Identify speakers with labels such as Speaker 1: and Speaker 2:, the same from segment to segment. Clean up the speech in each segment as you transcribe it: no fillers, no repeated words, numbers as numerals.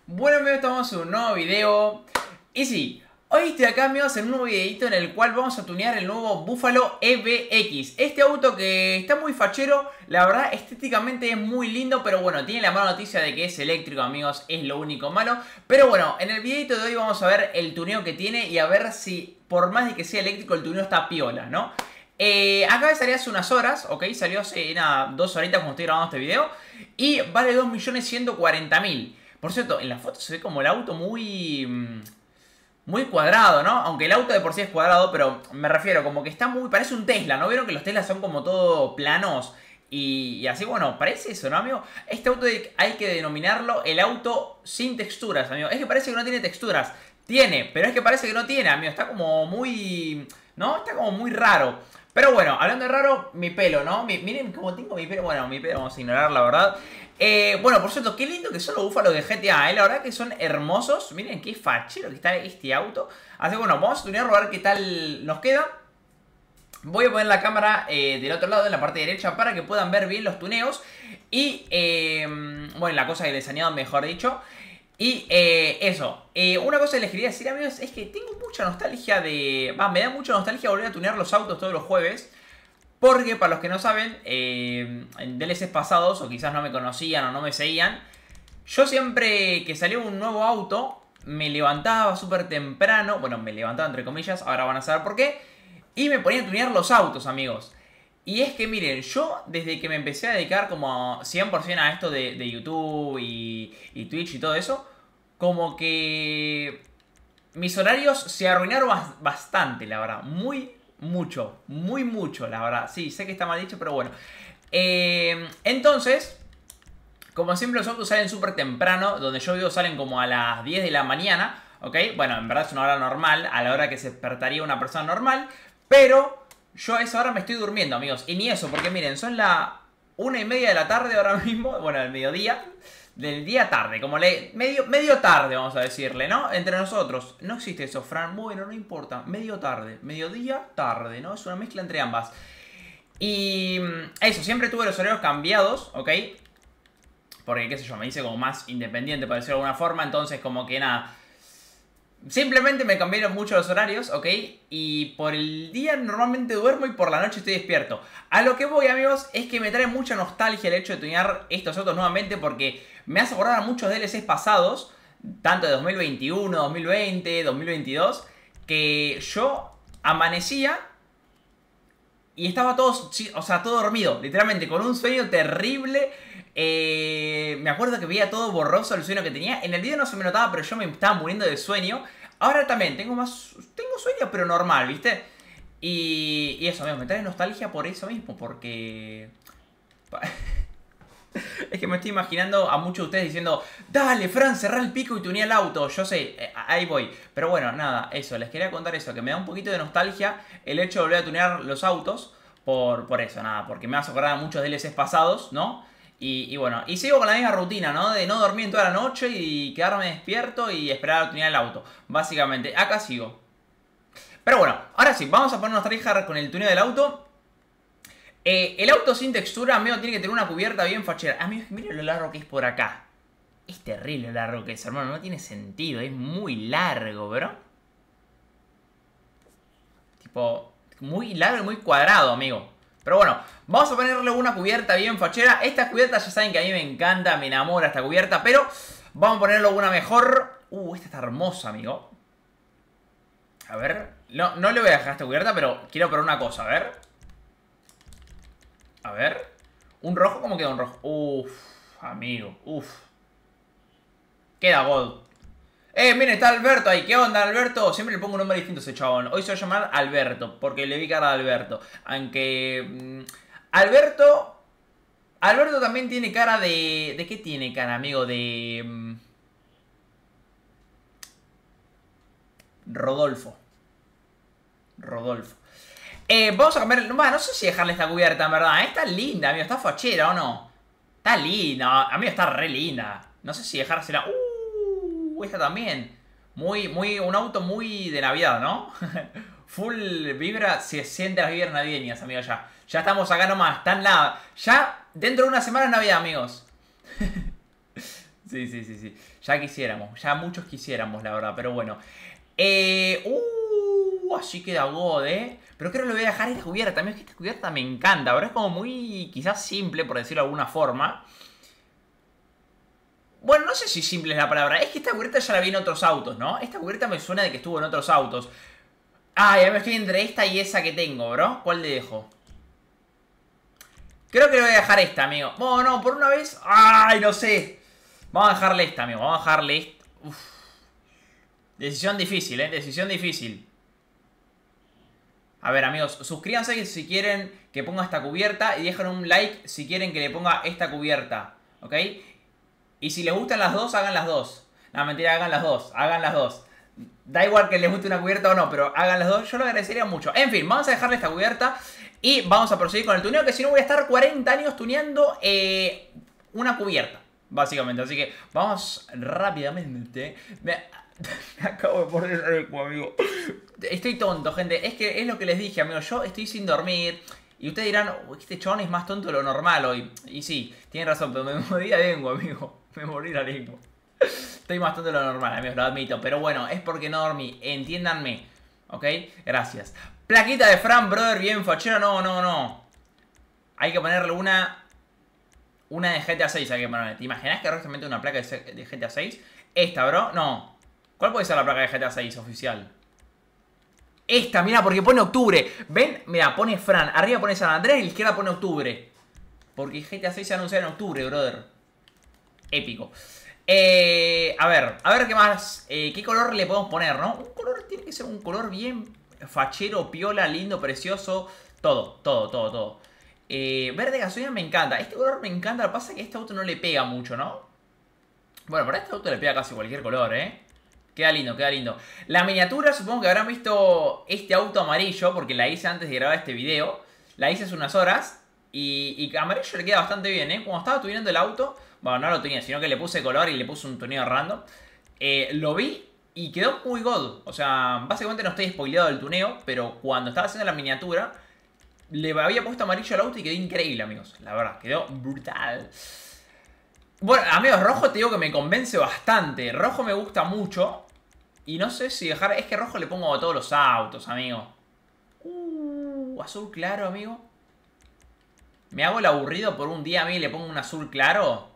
Speaker 1: Bueno amigos, estamos en un nuevo video. Y sí, hoy estoy acá amigos en un nuevo videito en el cual vamos a tunear el nuevo Buffalo EVX. Este auto que está muy fachero, la verdad estéticamente es muy lindo, pero bueno, tiene la mala noticia de que es eléctrico amigos, es lo único malo. Pero bueno, en el videito de hoy vamos a ver el tuneo que tiene y a ver si por más de que sea eléctrico el tuneo está piola, ¿no? Acá salió hace unas horas, ok, salió hace nada, 2 horitas cuando estoy grabando este video. Y vale 2.140.000. Por cierto, en la foto se ve como el auto muy cuadrado, ¿no? Aunque el auto de por sí es cuadrado, pero me refiero como que está muy... Parece un Tesla, ¿no? ¿Vieron que los Teslas son como todo planos? Y así, bueno, parece eso, ¿no, amigo? Este auto hay que denominarlo el auto sin texturas, amigo. Es que parece que no tiene texturas. Tiene, pero es que parece que no tiene, amigo. Está como muy... ¿no? Está como muy raro. Pero bueno, hablando de raro, mi pelo, ¿no? Miren cómo tengo mi pelo. Bueno, mi pelo vamos a ignorar, la verdad. Bueno, por cierto, qué lindo que son los búfalos de GTA, La verdad que son hermosos. Miren qué fachero que está este auto. Así que bueno, vamos a tunearlo a ver qué tal nos queda. Voy a poner la cámara del otro lado, en la parte derecha, para que puedan ver bien los tuneos. Y, bueno, la cosa que les añado, mejor dicho. Y eso, una cosa que les quería decir, amigos, es que tengo mucha nostalgia de... me da mucha nostalgia volver a tunear los autos todos los jueves. Porque para los que no saben, en DLCs pasados, o quizás no me conocían o no me seguían, yo siempre que salió un nuevo auto, me levantaba súper temprano. Bueno, me levantaba entre comillas, ahora van a saber por qué. Y me ponía a tunear los autos, amigos. Y es que miren, yo desde que me empecé a dedicar como 100% a esto de YouTube y Twitch y todo eso, como que mis horarios se arruinaron bastante, la verdad. Muy mucho, la verdad. Sí, sé que está mal dicho, pero bueno. Entonces, como siempre los autos salen súper temprano, donde yo vivo salen como a las 10 de la mañana, ¿ok? Bueno, en verdad es una hora normal, a la hora que se despertaría una persona normal, pero... yo a esa hora me estoy durmiendo, amigos. Y ni eso, porque miren, son las 1:30 de la tarde ahora mismo. Bueno, el mediodía. Del día tarde, como medio tarde, vamos a decirle, ¿no? Entre nosotros. No existe eso, Fran. Bueno, no importa. Medio tarde. Mediodía, tarde, ¿no? Es una mezcla entre ambas. Y eso, siempre tuve los horarios cambiados, ¿ok? Porque, qué sé yo, me hice como más independiente, por decirlo de alguna forma. Entonces, como que nada... simplemente me cambiaron mucho los horarios, ¿ok? Y por el día normalmente duermo y por la noche estoy despierto. A lo que voy, amigos, es que me trae mucha nostalgia el hecho de tunear estos autos nuevamente porque me hace acordar a muchos DLCs pasados, tanto de 2021, 2020, 2022, que yo amanecía y estaba todo, o sea, todo dormido, literalmente, con un sueño terrible. Me acuerdo que veía todo borroso el sueño que tenía. En el video no se me notaba, pero yo me estaba muriendo de sueño. Ahora también, tengo sueño, pero normal, ¿viste? Y eso, me trae nostalgia por eso mismo, porque... es que me estoy imaginando a muchos de ustedes diciendo: dale, Fran, cerrá el pico y tunea el auto. Yo sé, ahí voy. Pero bueno, nada, eso, les quería contar eso, que me da un poquito de nostalgia el hecho de volver a tunear los autos. Por eso, nada, porque me hace acordar a muchos DLCs pasados, ¿no? Y bueno, y sigo con la misma rutina, ¿no? De no dormir en toda la noche y quedarme despierto y esperar a tunear el auto. Básicamente, acá sigo. Pero bueno, ahora sí, vamos a ponernos tryhard con el tuneo del auto. El auto sin textura, amigo, tiene que tener una cubierta bien fachera. Amigo, miren lo largo que es por acá. Es terrible lo largo que es, hermano. No tiene sentido, es muy largo, bro. Tipo, muy largo y muy cuadrado, amigo. Pero bueno, vamos a ponerle una cubierta bien fachera. Esta cubierta ya saben que a mí me encanta, me enamora esta cubierta. Pero vamos a ponerle una mejor. Esta está hermosa, amigo. A ver, no le voy a dejar esta cubierta, pero quiero probar una cosa, a ver. A ver. ¿Un rojo? ¿Cómo queda un rojo? Uf, amigo, uf. Queda gold. Miren, está Alberto ahí. ¿Qué onda, Alberto? Siempre le pongo un nombre distinto a ese chabón. Hoy se va a llamar Alberto, porque le vi cara de Alberto. Aunque... Alberto también tiene cara de... ¿de qué tiene cara, amigo? De... Rodolfo. Vamos a cambiar... no sé si dejarle esta cubierta, en verdad. Está linda, amigo. Está fachera, ¿o no? Está linda. Amigo, está re linda. No sé si dejársela... esta también. Un auto muy de Navidad, ¿no? Full vibra, se siente las vibras navideñas, amigos, ya. Ya estamos acá nomás, ya dentro de una semana es Navidad, amigos. Sí, sí, sí, sí. Ya quisiéramos, ya muchos quisiéramos, la verdad, pero bueno. Así queda God, Pero creo que le voy a dejar esta cubierta. También es que esta cubierta me encanta, pero es como muy, quizás simple, por decirlo de alguna forma. Bueno, no sé si simple es la palabra. Es que esta cubierta ya la vi en otros autos, ¿no? Esta cubierta me suena de que estuvo en otros autos. Ah, ya me estoy entre esta y esa que tengo, bro. ¿Cuál le dejo? Creo que le voy a dejar esta, amigo. Bueno, no, por una vez... ¡Ay, no sé! Vamos a dejarle esta, amigo. Vamos a dejarle esta. Uf. Decisión difícil, Decisión difícil. A ver, amigos, suscríbanse si quieren que ponga esta cubierta y dejen un like si quieren que le ponga esta cubierta, ¿ok? Y si les gustan las dos, hagan las dos. No, mentira, hagan las dos, hagan las dos. Da igual que les guste una cubierta o no, pero hagan las dos, yo lo agradecería mucho. En fin, vamos a dejarle esta cubierta y vamos a proseguir con el tuneo, que si no voy a estar 40 años tuneando una cubierta, básicamente. Así que vamos rápidamente. Me acabo de poner eco, amigo. Estoy tonto, gente. Es que es lo que les dije, amigo. Yo estoy sin dormir. Y ustedes dirán, este chabón es más tonto de lo normal hoy. Y sí, tienen razón, pero me morí la lengua, amigo. Me morí la lengua. Estoy más tonto de lo normal, amigos, lo admito. Pero bueno, es porque no dormí. Entiéndanme. ¿Ok? Gracias. Plaquita de Fran, brother, bien fachero. No, no, no. Hay que ponerle una de GTA 6 hay que ponerle. ¿Te imaginas que realmente una placa de GTA 6? Esta, bro. No. ¿Cuál puede ser la placa de GTA 6 oficial? Esta, mira, porque pone octubre. ¿Ven? Mira, pone Fran. Arriba pone San Andrés y a la izquierda pone octubre. Porque GTA 6 se anuncia en octubre, brother. Épico. A ver qué más. ¿Qué color le podemos poner, no? Un color tiene que ser un color bien fachero, piola, lindo, precioso. Todo, todo, todo, todo. Verde gasolina me encanta. Este color me encanta. Lo que pasa es que a este auto no le pega mucho, ¿no? Bueno, para este auto le pega casi cualquier color, Queda lindo, queda lindo. La miniatura, supongo que habrán visto este auto amarillo, porque la hice antes de grabar este video. La hice hace unas horas. Y amarillo le queda bastante bien, Cuando estaba tuneando el auto, bueno, no lo tenía, sino que le puse color y le puse un tuneo random. Lo vi y quedó muy god. O sea, básicamente no estoy spoileado del tuneo, pero cuando estaba haciendo la miniatura, le había puesto amarillo al auto y quedó increíble, amigos. La verdad, quedó brutal. Bueno, amigos, rojo te digo que me convence bastante. Rojo me gusta mucho. Y no sé si dejar... Es que rojo le pongo a todos los autos, amigo. Azul claro, amigo. Me hago el aburrido por un día a mí y le pongo un azul claro.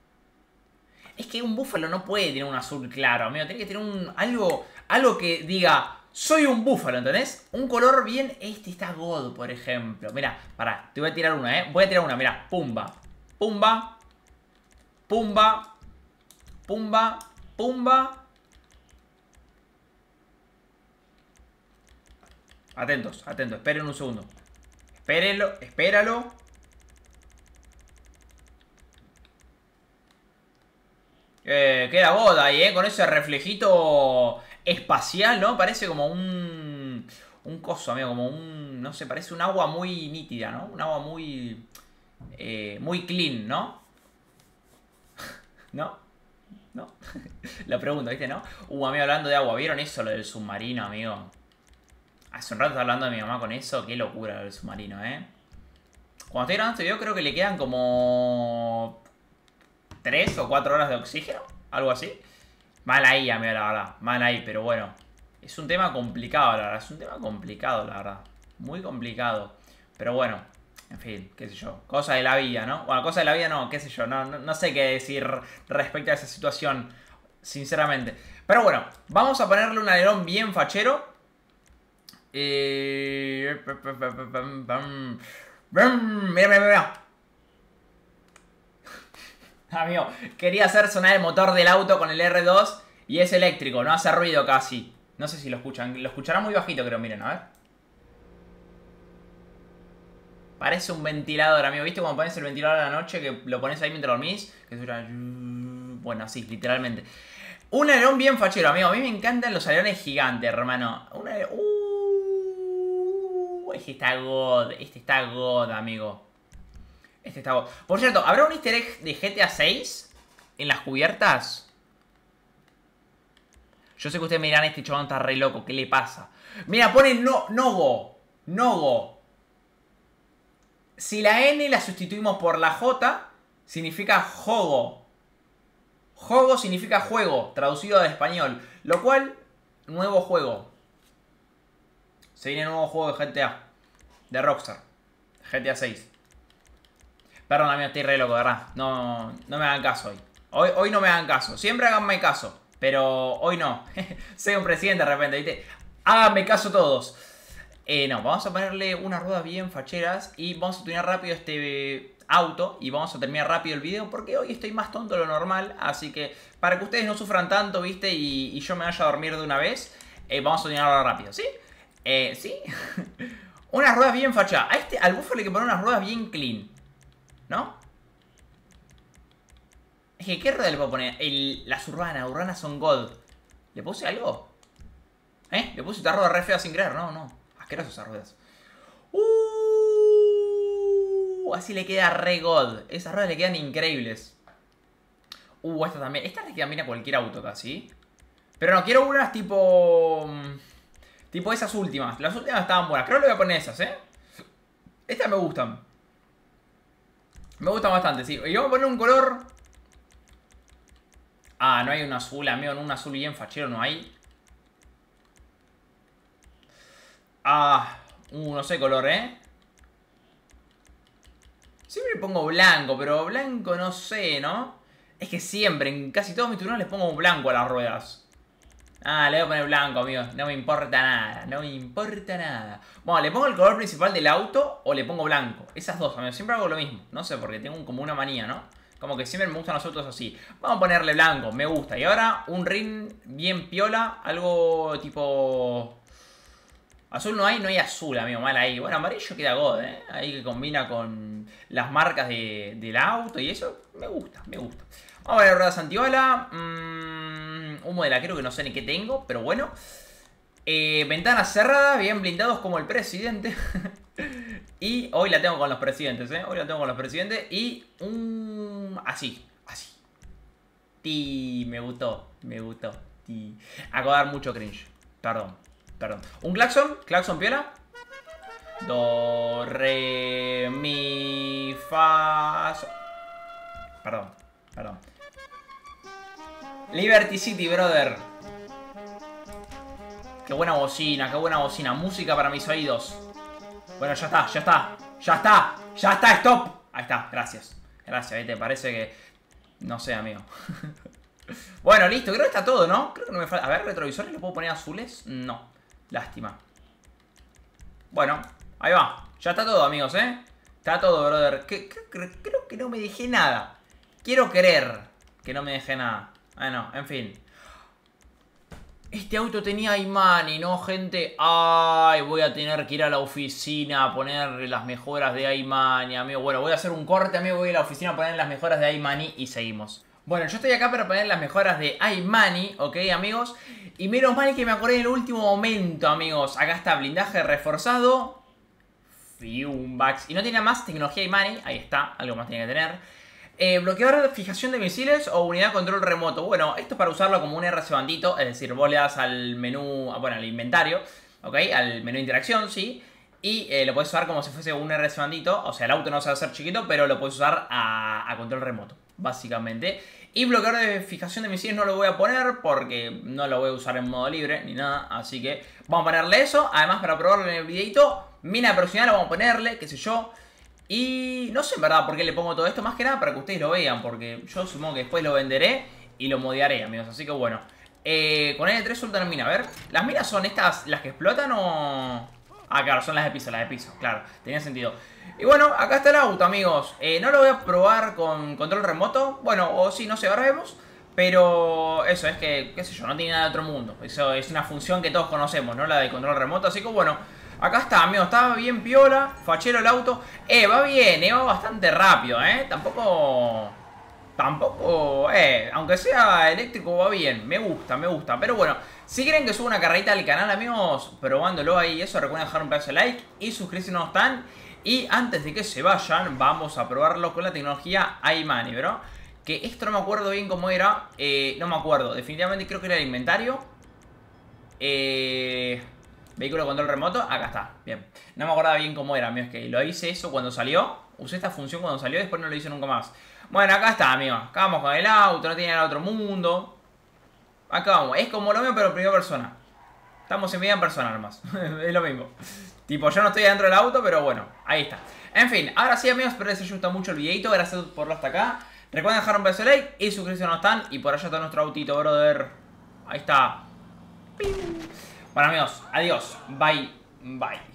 Speaker 1: Es que un búfalo no puede tener un azul claro, amigo. Tiene que tener algo que diga, soy un búfalo, ¿entendés? Un color bien... Este está God, por ejemplo. Mira, pará, te voy a tirar una, Voy a tirar una, mira. Pumba. Pumba. Pumba. Pumba. Pumba. Atentos, atentos. Esperen un segundo. Espérenlo, espéralo. Queda God ahí, Con ese reflejito espacial, ¿no? Parece como un coso, amigo. Como un... No sé, parece un agua muy nítida, ¿no? Un agua muy... muy clean, ¿no? ¿No? ¿No? Lo pregunto, ¿viste, no? Amigo, hablando de agua. ¿Vieron eso, lo del submarino, amigo? Hace un rato estaba hablando de mi mamá con eso. Qué locura lo del submarino, Cuando estoy grabando este video creo que le quedan como... 3 o 4 horas de oxígeno, algo así. Mal ahí, amigo, la verdad. Mal ahí, pero bueno. Es un tema complicado, la verdad. Es un tema complicado, la verdad. Muy complicado. Pero bueno, en fin, qué sé yo. Cosa de la vida, ¿no? Bueno, cosa de la vida no, qué sé yo. No sé qué decir respecto a esa situación, sinceramente. Pero bueno, vamos a ponerle un alerón bien fachero. Mira. Amigo, quería hacer sonar el motor del auto con el R2 y es eléctrico, no hace ruido casi. No sé si lo escuchan, lo escucharán muy bajito creo, miren, a ver. Parece un ventilador, amigo, ¿viste cuando pones el ventilador a la noche que lo pones ahí mientras dormís? Que suena... Bueno, así, literalmente. Un alerón bien fachero, amigo, a mí me encantan los alerones gigantes, hermano. Este está God, amigo. Este está God. Por cierto, ¿habrá un easter egg de GTA 6 en las cubiertas? Yo sé que ustedes me dirán, este chabón está re loco, ¿qué le pasa? Mira, pone Nogo. Nogo. Si la N la sustituimos por la J, significa Jogo. Juego significa juego, traducido al español. Lo cual, nuevo juego. Se viene nuevo juego de GTA. De Rockstar. GTA 6. Perdón, amigo, estoy re loco, de verdad. No me hagan caso hoy. Hoy no me hagan caso. Siempre háganme caso. Pero hoy no. Soy un presidente de repente, ¿viste? Háganme caso todos. No, vamos a ponerle unas ruedas bien facheras. Y vamos a tunear rápido este auto. Y vamos a terminar rápido el video. Porque hoy estoy más tonto de lo normal. Así que para que ustedes no sufran tanto, ¿viste? Y yo me vaya a dormir de una vez. Vamos a tunearlo rápido, ¿sí? ¿Sí? Unas ruedas bien fachadas. Al búfalo hay que poner unas ruedas bien clean. ¿No? Es que, ¿qué rueda le puedo poner? Las urbanas son gold. ¿Le puse algo? Le puse esta rueda re fea sin querer. No. Asqueroso esas ruedas. Así le queda re gold. Esas ruedas le quedan increíbles. Esta también. Esta le queda bien a cualquier auto casi. Pero no, quiero unas tipo... Tipo esas últimas. Las últimas estaban buenas. Creo que le voy a poner esas, Estas me gustan. Me gustan bastante, sí. Y vamos a poner un color... no hay un azul, amigo. Un azul bien fachero no hay. No sé color, Siempre pongo blanco, pero blanco no sé, ¿no? Es que siempre, en casi todos mis turnos les pongo blanco a las ruedas. Le voy a poner blanco, amigos. No me importa nada. No me importa nada. Bueno, ¿le pongo el color principal del auto o le pongo blanco? Esas dos, amigos. Siempre hago lo mismo. No sé, porque tengo como una manía, ¿no? Como que siempre me gustan los autos así. Vamos a ponerle blanco. Me gusta. Y ahora un ring bien piola. Algo tipo... Azul no hay azul, amigo. Mal ahí. Bueno, amarillo queda god, Ahí que combina con las marcas del auto y eso. Me gusta. Vamos a ver ruedas antibala. Humo de la creo que no sé ni qué tengo, pero bueno. Ventanas cerradas, bien blindados como el presidente. Y hoy la tengo con los presidentes, Hoy la tengo con los presidentes. Y así. Me gustó. Acabo de dar mucho cringe. Perdón. Un claxon piola. Do, re, mi, fa, sol. Perdón. Liberty City, brother. Qué buena bocina. Música para mis oídos. Bueno, ya está. Stop. Ahí está, gracias. ¿Te parece que... No sé, amigo. Bueno, listo, creo que está todo, ¿no? Creo que no me falta... A ver, retrovisores, ¿los puedo poner azules? No. Lástima. Bueno, ahí va. Ya está todo, amigos, Está todo, brother. Creo que no me dejé nada. Quiero creer que no me dejé nada. Bueno, en fin. Este auto tenía iMoney, ¿no, gente? Ay, voy a tener que ir a la oficina a poner las mejoras de iMoney, amigo. Bueno, voy a hacer un corte, amigo. Voy a ir a la oficina a poner las mejoras de iMoney y seguimos. Bueno, yo estoy acá para poner las mejoras de iMoney, ¿ok, amigos? Y menos mal que me acordé en el último momento, amigos. Acá está, blindaje reforzado. Fumebags. Y no tiene más tecnología iMoney. Ahí está, algo más tiene que tener. Bloqueador de fijación de misiles o unidad de control remoto. Bueno, esto es para usarlo como un RC bandito. Es decir, vos le das al menú, bueno, al inventario, ¿ok? Al menú de interacción, sí. Y lo podés usar como si fuese un RC bandito. O sea, el auto no se va a hacer chiquito, pero lo podés usar a control remoto, básicamente. Y bloqueador de fijación de misiles no lo voy a poner porque no lo voy a usar en modo libre ni nada. Así que vamos a ponerle eso. Además, para probarlo en el videito, mina profesional vamos a ponerle, qué sé yo. Y no sé en verdad por qué le pongo todo esto. Más que nada para que ustedes lo vean, porque yo supongo que después lo venderé y lo modearé, amigos. Así que bueno, con N3 Sultan mina. A ver, ¿las minas son estas las que explotan o...? Claro, son las de piso, claro, tenía sentido. Y bueno, acá está el auto, amigos. No lo voy a probar con control remoto. Bueno, o sí, no sé, ahora vemos. Pero eso es que, qué sé yo, no tiene nada de otro mundo. Eso es una función que todos conocemos, ¿no? La de control remoto, así que bueno, acá está, amigos, está bien piola, fachero el auto. Va bien, va bastante rápido, Tampoco, aunque sea eléctrico va bien, me gusta. Pero bueno, si quieren que suba una carrerita al canal, amigos, probándolo ahí, eso, recuerden dejar un pedazo de like y suscribirse si no están. Y antes de que se vayan, vamos a probarlo con la tecnología iMoney, bro. Que esto no me acuerdo bien cómo era, no me acuerdo, definitivamente creo que era el inventario. Vehículo control remoto, acá está, bien. No me acordaba bien cómo era, amigos, que lo hice eso cuando salió. Usé esta función cuando salió y después no lo hice nunca más. Bueno, acá está, amigos. Acá vamos con el auto, no tiene nada otro mundo. Acá vamos. Es como lo mismo, pero en primera persona. Estamos en vida en persona nomás. Es lo mismo. Tipo, yo no estoy dentro del auto, pero bueno, ahí está. En fin, ahora sí, amigos, espero que les haya gustado mucho el videito. Gracias por verlo hasta acá. Recuerden dejar un beso de like y suscribirse si no están. Y por allá está nuestro autito, brother. Ahí está. Bueno, amigos, adiós. Bye, bye.